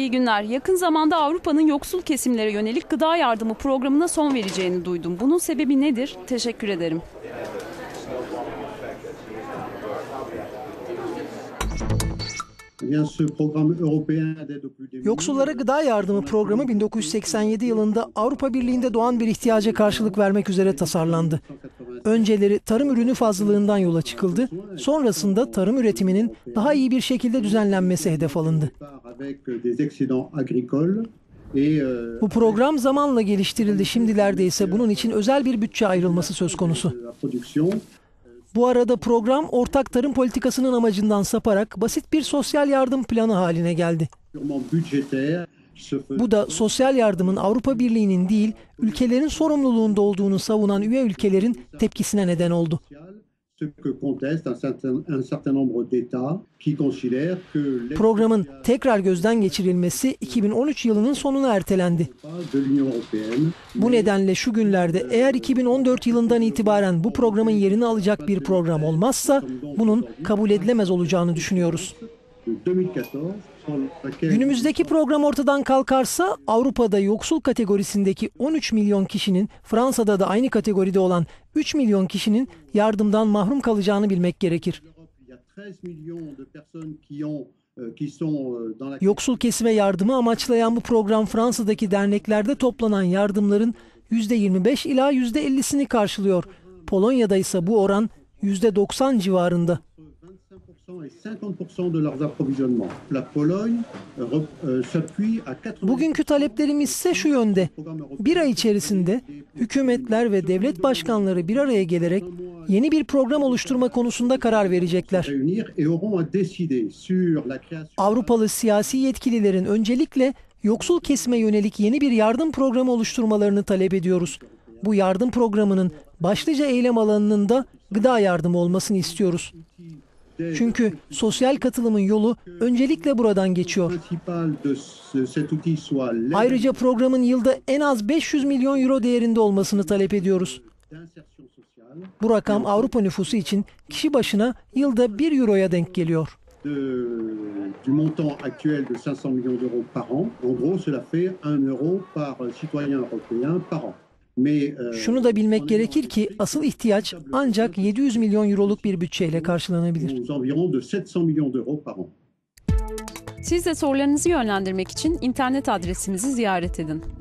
İyi günler. Yakın zamanda Avrupa'nın yoksul kesimlere yönelik gıda yardımı programına son vereceğini duydum. Bunun sebebi nedir? Teşekkür ederim. Yoksullara gıda yardımı programı 1987 yılında Avrupa Birliği'nde doğan bir ihtiyaca karşılık vermek üzere tasarlandı. Önceleri tarım ürünü fazlalığından yola çıkıldı, sonrasında tarım üretiminin daha iyi bir şekilde düzenlenmesi hedef alındı. Bu program zamanla geliştirildi, şimdilerde ise bunun için özel bir bütçe ayrılması söz konusu. Bu arada program ortak tarım politikasının amacından saparak basit bir sosyal yardım planı haline geldi. Bu da sosyal yardımın Avrupa Birliği'nin değil, ülkelerin sorumluluğunda olduğunu savunan üye ülkelerin tepkisine neden oldu. Programın tekrar gözden geçirilmesi 2013 yılının sonuna ertelendi. Bu nedenle şu günlerde eğer 2014 yılından itibaren bu programın yerini alacak bir program olmazsa bunun kabul edilemez olacağını düşünüyoruz. Günümüzdeki program ortadan kalkarsa Avrupa'da yoksul kategorisindeki 13 milyon kişinin, Fransa'da da aynı kategoride olan 3 milyon kişinin yardımdan mahrum kalacağını bilmek gerekir. Yoksul kesime yardımı amaçlayan bu program Fransa'daki derneklerde toplanan yardımların %25 ila %50'sini karşılıyor. Polonya'da ise bu oran %90 civarında. Bugünkü taleplerimiz ise şu yönde. Bir ay içerisinde hükümetler ve devlet başkanları bir araya gelerek yeni bir program oluşturma konusunda karar verecekler. Avrupalı siyasi yetkililerin öncelikle yoksul kesime yönelik yeni bir yardım programı oluşturmalarını talep ediyoruz. Bu yardım programının başlıca eylem alanının da gıda yardımı olmasını istiyoruz. Çünkü sosyal katılımın yolu öncelikle buradan geçiyor. Ayrıca programın yılda en az 500 milyon euro değerinde olmasını talep ediyoruz. Bu rakam Avrupa nüfusu için kişi başına yılda 1 euroya denk geliyor. Şunu da bilmek gerekir ki asıl ihtiyaç ancak 700 milyon euroluk bir bütçeyle karşılanabilir. Siz de sorularınızı yönlendirmek için internet adresimizi ziyaret edin.